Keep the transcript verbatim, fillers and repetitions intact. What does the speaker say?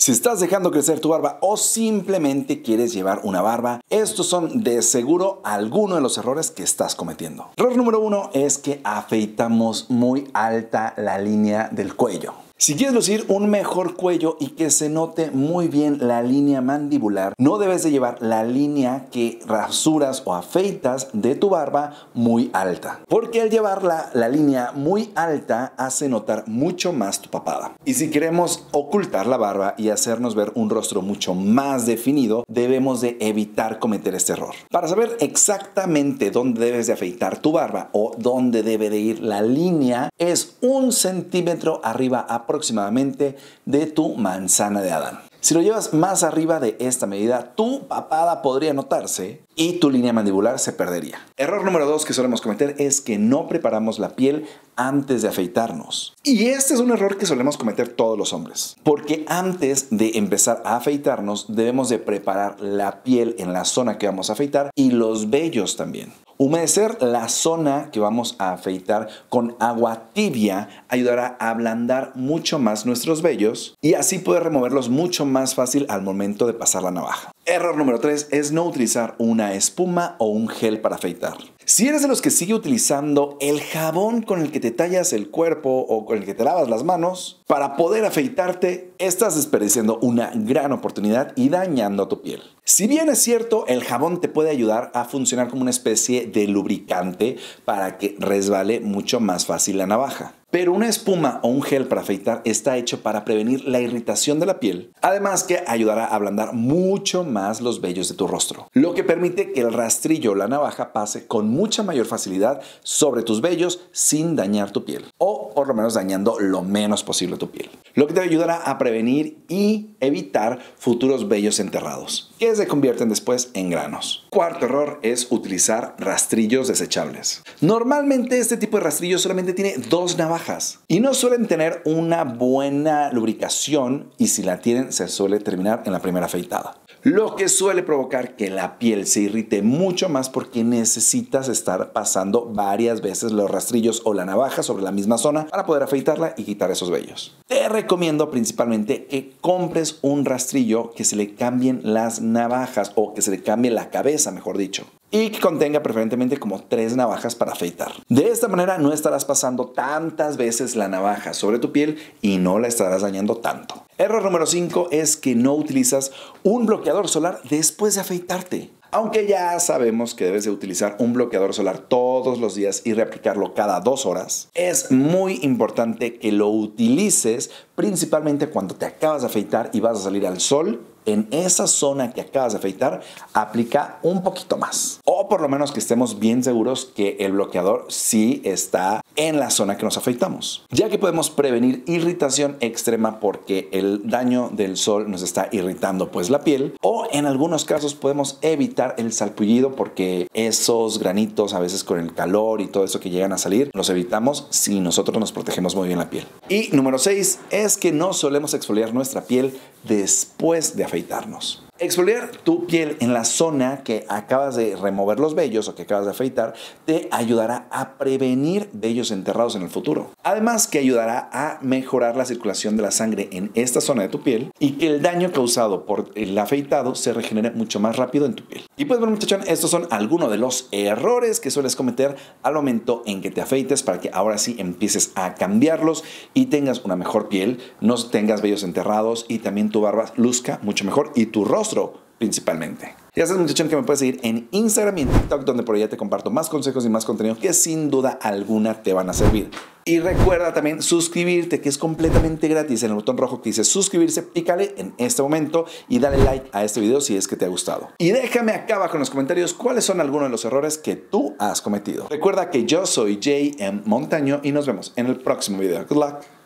Si estás dejando crecer tu barba o simplemente quieres llevar una barba, estos son de seguro algunos de los errores que estás cometiendo. Error número uno es que afeitamos muy alta la línea del cuello. Si quieres lucir un mejor cuello y que se note muy bien la línea mandibular, no debes de llevar la línea que rasuras o afeitas de tu barba muy alta. Porque al llevarla la línea muy alta hace notar mucho más tu papada. Y si queremos ocultar la barba y hacernos ver un rostro mucho más definido, debemos de evitar cometer este error. Para saber exactamente dónde debes de afeitar tu barba o dónde debe de ir la línea, es un centímetro arriba a aproximadamente de tu manzana de Adán. Si lo llevas más arriba de esta medida, tu papada podría notarse y tu línea mandibular se perdería. Error número dos que solemos cometer es que no preparamos la piel antes de afeitarnos. Y este es un error que solemos cometer todos los hombres. Porque antes de empezar a afeitarnos, debemos de preparar la piel en la zona que vamos a afeitar y los vellos también. Humedecer la zona que vamos a afeitar con agua tibia ayudará a ablandar mucho más nuestros vellos y así poder removerlos mucho más fácil al momento de pasar la navaja. Error número tres es no utilizar una espuma o un gel para afeitar. Si eres de los que sigue utilizando el jabón con el que te tallas el cuerpo o con el que te lavas las manos para poder afeitarte, estás desperdiciando una gran oportunidad y dañando tu piel. Si bien es cierto, el jabón te puede ayudar a funcionar como una especie de lubricante para que resbale mucho más fácil la navaja. Pero una espuma o un gel para afeitar está hecho para prevenir la irritación de la piel, además que ayudará a ablandar mucho más los vellos de tu rostro, lo que permite que el rastrillo o la navaja pase con mucha mayor facilidad sobre tus vellos sin dañar tu piel, o por lo menos dañando lo menos posible tu piel, lo que te ayudará a prevenir y evitar futuros vellos enterrados, que se convierten después en granos. Cuarto error es utilizar rastrillos desechables. Normalmente este tipo de rastrillo solamente tiene dos navajas y no suelen tener una buena lubricación y si la tienen se suele terminar en la primera afeitada. Lo que suele provocar que la piel se irrite mucho más porque necesitas estar pasando varias veces los rastrillos o la navaja sobre la misma zona para poder afeitarla y quitar esos vellos. Te recomiendo principalmente que compres un rastrillo que se le cambien las navajas o que se le cambie la cabeza, mejor dicho, y que contenga preferentemente como tres navajas para afeitar. De esta manera no estarás pasando tantas veces la navaja sobre tu piel y no la estarás dañando tanto. Error número cinco es que no utilizas un bloqueador solar después de afeitarte. Aunque ya sabemos que debes de utilizar un bloqueador solar todos los días y reaplicarlo cada dos horas, es muy importante que lo utilices principalmente cuando te acabas de afeitar y vas a salir al sol. En esa zona que acabas de afeitar, aplica un poquito más. O por lo menos que estemos bien seguros que el bloqueador sí está en la zona que nos afeitamos. Ya que podemos prevenir irritación extrema porque el daño del sol nos está irritando pues la piel. O en algunos casos podemos evitar el salpullido porque esos granitos a veces con el calor y todo eso que llegan a salir, los evitamos si nosotros nos protegemos muy bien la piel. Y número seis es que no solemos exfoliar nuestra piel después de afeitarnos. Exfoliar tu piel en la zona que acabas de remover los vellos o que acabas de afeitar te ayudará a prevenir vellos enterrados en el futuro. Además que ayudará a mejorar la circulación de la sangre en esta zona de tu piel y que el daño causado por el afeitado se regenere mucho más rápido en tu piel. Y pues bueno muchachón, estos son algunos de los errores que sueles cometer al momento en que te afeites para que ahora sí empieces a cambiarlos y tengas una mejor piel, no tengas vellos enterrados y también tu barba luzca mucho mejor y tu rostro principalmente. Ya sabes muchachón que me puedes seguir en Instagram y en TikTok donde por allá te comparto más consejos y más contenido que sin duda alguna te van a servir. Y recuerda también suscribirte que es completamente gratis en el botón rojo que dice suscribirse, pícale en este momento y dale like a este video si es que te ha gustado. Y déjame acá abajo en los comentarios cuáles son algunos de los errores que tú has cometido. Recuerda que yo soy J M Montaño y nos vemos en el próximo video. Good luck.